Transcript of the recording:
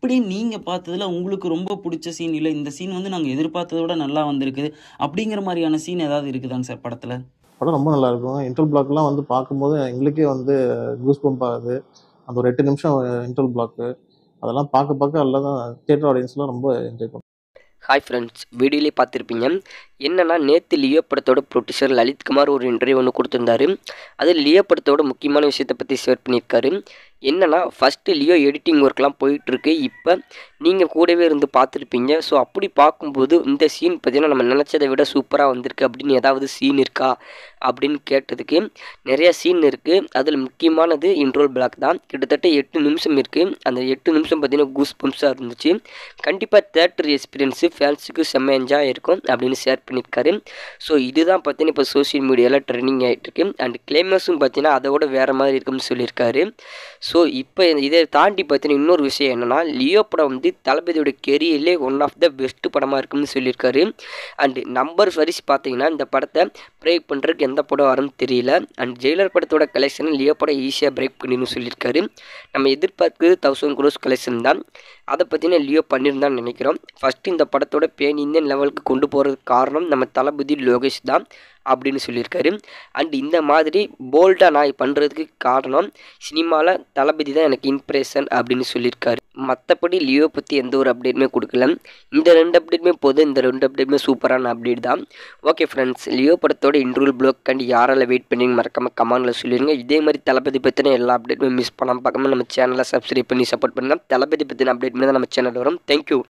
அப்படி நீங்க பார்த்ததுல உங்களுக்கு ரொம்ப புடிச்ச சீன், இல்ல இந்த சீன் வந்து நாங்க எதிர்பார்த்தத விட நல்லா வந்திருக்கு. அப்படிங்கிற மாரியான சீன் ஏதாவது இருக்குதாங்க சார் படத்துல? படம் ரொம்ப நல்லாயிருக்கும். இன்டர்வல் பிளாக்லாம் வந்து பார்க்கும்போது எங்களுக்கே வந்து கூஸ் பம்ப் ஆகுது. அந்த ஒரு 8 நிமிஷம் இன்டர்வல் பிளாக்கு. அதெல்லாம் பார்க்க பார்க்க எல்லாம் தியேட்டர் ஆடியன்ஸ்லாம் ரொம்ப என்ஜாய் பண்ணுவோம். ஹாய் ஃப்ரெண்ட்ஸ், வீடியோலேயே பார்த்துருப்பீங்க. என்னன்னா நேற்று லியோ படத்தோட ப்ரொடியூசர் லலித்குமார் ஒரு இன்டர்வியூ ஒன்று கொடுத்துருந்தாரு. அது லியோ படத்தோட முக்கியமான விஷயத்தை பற்றி ஷேர் பண்ணியிருக்காரு. என்னன்னா ஃபஸ்ட்டு லியோ எடிட்டிங் ஒர்க்லாம் போயிட்டுருக்கு. இப்போ நீங்கள் கூடவே இருந்து பார்த்துருப்பீங்க. ஸோ அப்படி பார்க்கும்போது இந்த சீன் பார்த்தீங்கன்னா நம்ம நினச்சதை விட சூப்பராக வந்திருக்கு அப்படின்னு ஏதாவது சீன் இருக்கா அப்படின்னு கேட்டதுக்கு நிறையா சீன் இருக்குது. அதில் முக்கியமானது இன்ட்ரோல் பிளாக் தான். கிட்டத்தட்ட 8 நிமிஷம் இருக்குது. அந்த 8 நிமிஷம் பார்த்தீங்கன்னா கூஸ் பம்ப்ஸாக இருந்துச்சு. கண்டிப்பாக தேட்டர் எக்ஸ்பீரியன்ஸு ஃபேன்ஸுக்கு செம்ம என்ஜாய் இருக்கும் அப்படின்னு ஷேர் பண்ணியிருக்காரு. ஸோ இதுதான் பார்த்தீங்கன்னா இப்போ சோஷியல் மீடியாவில் ட்ரெண்டிங் ஆகிட்டுருக்கு. அண்ட் கிளைமேக்ஸும் பார்த்தீங்கன்னா அதோட வேறு மாதிரி இருக்குன்னு சொல்லியிருக்காரு. ஸோ இப்போ இதை தாண்டி பார்த்தீங்கன்னா இன்னொரு விஷயம் என்னென்னா லியோ படம் வந்து தளபதியோட கெரியர்லேயே ஒன் ஆஃப் த பெஸ்ட் படமாக இருக்குன்னு சொல்லியிருக்காரு. அண்டு நம்பர் வரிசை பார்த்தீங்கன்னா இந்த படத்தை பிரேக் பண்ணுறதுக்கு எந்த படம் வரும்னு தெரியல. அண்ட் ஜெயிலர் படத்தோட கலெக்ஷன் லியோ படம் ஈஸியாக பிரேக் பண்ணின்னு சொல்லியிருக்காரு. நம்ம எதிர்பார்க்குறது 1000 crores கலெக்ஷன் தான். அதை பற்றின லியோ பண்ணியிருந்தான்னு நினைக்கிறோம். ஃபஸ்ட்டு இந்த படத்தோட பேன் இந்தியன் லெவலுக்கு கொண்டு போகிறதுக்கு காரணம் நம்ம தளபதி லோகேஷ் தான் அப்படின்னு சொல்லியிருக்காரு. அண்ட் இந்த மாதிரி போல்டாக நான் பண்ணுறதுக்கு காரணம் சினிமாவில் தளபதி தான் எனக்கு இம்ப்ரெஷன் அப்படின்னு சொல்லியிருக்காரு. மற்றபடி லியோ பற்றி எந்த ஒரு அப்டேட்டுமே கொடுக்கல. இந்த 2 அப்டேட்டுமே போதும். இந்த 2 அப்டேட்டுமே சூப்பரான அப்டேட் தான். ஓகே ஃப்ரெண்ட்ஸ், லியோ படத்தோட இன்டர்வல் ப்ளாக் கண்டு யாரால் வெயிட் பண்ணி மறக்காமல் கமெண்டில் சொல்லிடுங்க. இதே மாதிரி தளபதி பற்றின எல்லா அப்டேட்டுமே மிஸ் பண்ணாமல் பார்க்காம நம்ம சேனலை சப்ஸ்கிரைப் பண்ணி சப்போர்ட் பண்ணுங்கள். தளபதி பற்றின அப்டேட் பண்ணி தான் நம்ம சேனல் வரும். தேங்க்யூ.